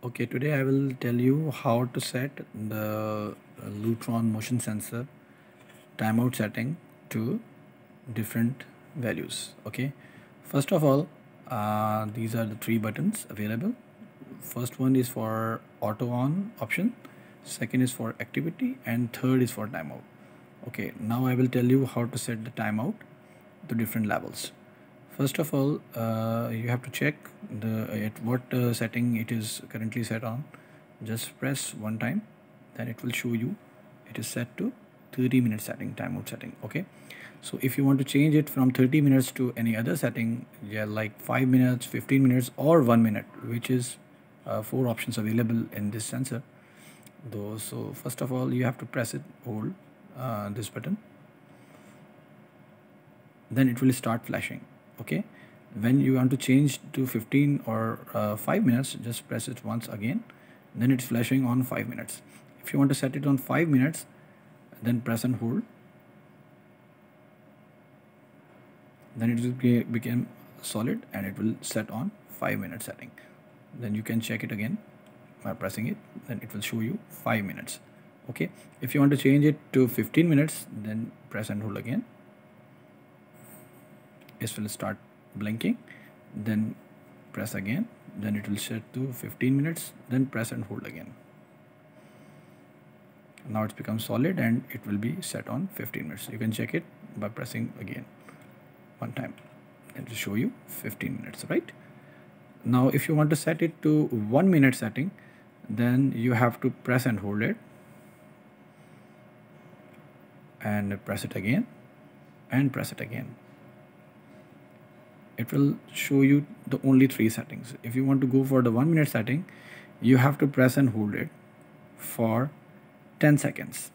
Okay, today I will tell you how to set the Lutron motion sensor timeout setting to different values. Okay, first of all, these are the three buttons available. First one is for auto on option, second is for activity, and third is for timeout. Okay, now I will tell you how to set the timeout to different levels. First of all, you have to check at what setting it is currently set on. Just press one time, then it will show you it is set to 30-minute setting, timeout setting. Okay, so if you want to change it from 30 minutes to any other setting, yeah, like 5 minutes, 15 minutes, or 1 minute, which is four options available in this sensor. Though, so first of all, you have to press it, hold this button, then it will start flashing. Okay, when you want to change to 15 or 5 minutes, just press it once again, then it's flashing on 5 minutes. If you want to set it on 5 minutes, then press and hold, then it will become solid and it will set on 5-minute setting. Then you can check it again by pressing it, then it will show you 5 minutes. Okay, if you want to change it to 15 minutes, then press and hold again, it will start blinking, then press again, then it will set to 15 minutes, then press and hold again. Now it's become solid and it will be set on 15 minutes. You can check it by pressing again one time, and it will show you 15 minutes, right? Now if you want to set it to 1 minute setting, then you have to press and hold it, and press it again, and press it again. It will show you the only three settings. If you want to go for the 1 minute setting, you have to press and hold it for 10 seconds.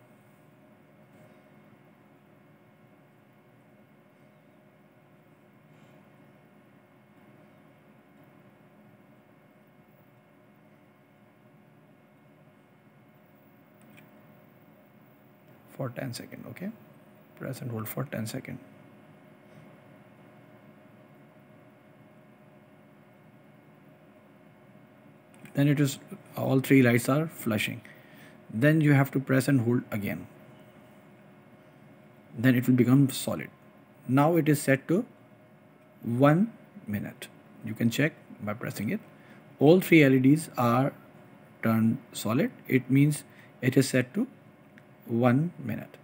For 10 seconds, okay? Press and hold for 10 seconds. Then it is all three lights are flashing. Then you have to press and hold again. Then it will become solid. Now it is set to 1 minute. You can check by pressing it. All three LEDs are turned solid. It means it is set to 1 minute.